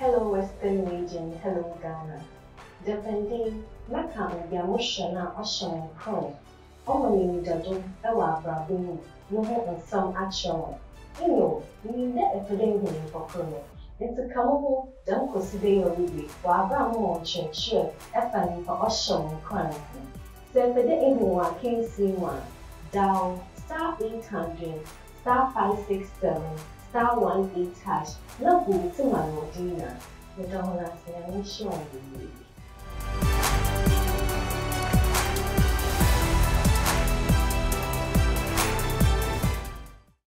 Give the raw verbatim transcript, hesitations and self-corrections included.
Hello Western region, hello Ghana. Depending, Maka Ubia Moshana Ocean Crown. Omani Jadu, Ewa Brabin, no and some action. You know, we need a feeling for Chrono. It's a come don't consider your baby, while Bramo church, Effany for Ocean Crown. Send the anyone can see one. Down star eight hundred, star five six seven, star one eight hash. Love me to my Modena. The dollars never show you.